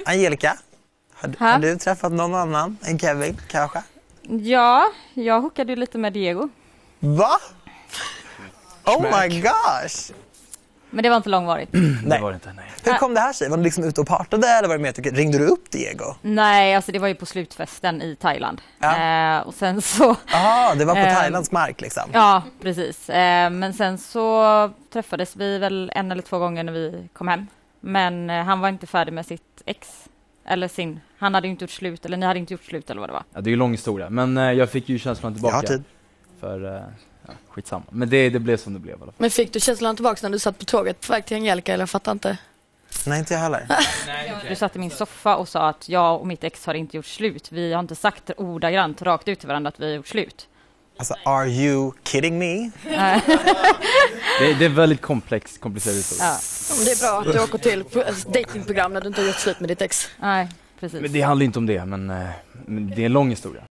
Angelica, har du träffat någon annan än Kevin kanske? Ja, jag hookade ju lite med Diego. Va? Oh my gosh! Men det var inte långvarigt. Det var det inte, nej. Hur kom det här sig? Var du liksom ute och partade eller var det mer, ringde du upp Diego? Nej, alltså det var ju på slutfesten i Thailand. Ja. Och sen så... Jaha, det var på thailändsk mark liksom. Ja, precis. Men sen så träffades vi väl 1 eller 2 gånger när vi kom hem. Men han var inte färdig med sitt ex. Eller han hade ju inte gjort slut, eller ni hade inte gjort slut eller vad det var. Ja, det är ju lång historia. Men jag fick ju känslan tillbaka. Jag har tid. För skitsamma. Men det blev som det blev i alla fall. Men fick du känslan tillbaka när du satt på tåget på väg till Angelica, eller jag fattar inte? Nej, inte jag heller. Du satt i min soffa och sa att jag och mitt ex har inte gjort slut. Vi har inte sagt ordagrant rakt ut till varandra att vi har gjort slut. Alltså, are you kidding me? Det är väldigt komplicerad historia. Ja. Det är bra att du åker till datingprogram när du inte har gjort slut med ditt ex. Nej, precis. Men det handlar inte om det, men det är en lång historia.